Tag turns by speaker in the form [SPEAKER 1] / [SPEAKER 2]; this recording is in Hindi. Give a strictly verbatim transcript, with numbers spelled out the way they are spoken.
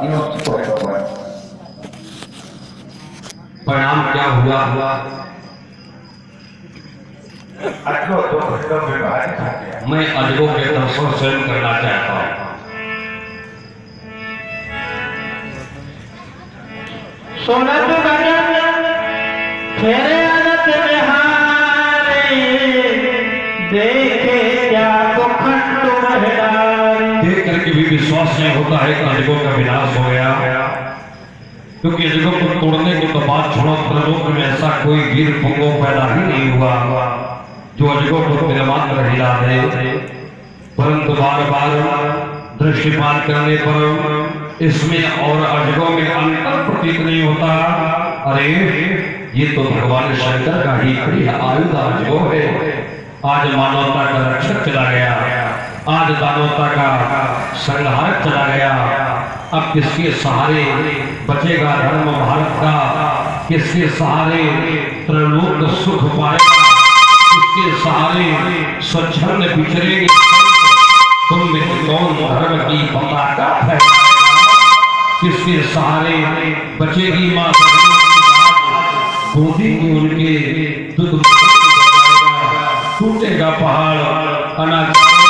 [SPEAKER 1] परिणाम क्या हुआ हुआ मैं अजगों के दर्शन स्वयं करना चाहता हूँ।
[SPEAKER 2] सुनत गगन फेरे अनत बिहारी, देखे क्या दुखंड महरारी।
[SPEAKER 1] देख करके भी विश्वास नहीं होता है कि अजगों का विनाश हो गया, क्योंकि अजगों को तोड़ने को तो बात छोड़ो, त्रिलोक में ऐसा कोई वीर पुंगो पैदा ही नहीं हुआ जो अजगों को तिलमात्र हिला दे। परंतु बार बार दृष्टिपात करने पर इसमें और अजगों में अंतर प्रतीत नहीं होता। अरे ये तो भगवान शंकर का ही प्रिय आयुध अजगो है। आज मानवता का रक्षक चला गया, आज दानवता का संहारक चला गया। अब किसके सहारे बचेगा धर्म भारत का, किसके सहारे त्रिलोक सुख पाएगा, किसके सहारे स्वच्छंद बिचरेंगे। तुम में कौन धर्म की पताका फहराएगा, किसके सहारे बचेगी माँ गोदी की उनके दूध टूटेगा पहाड़ अनाज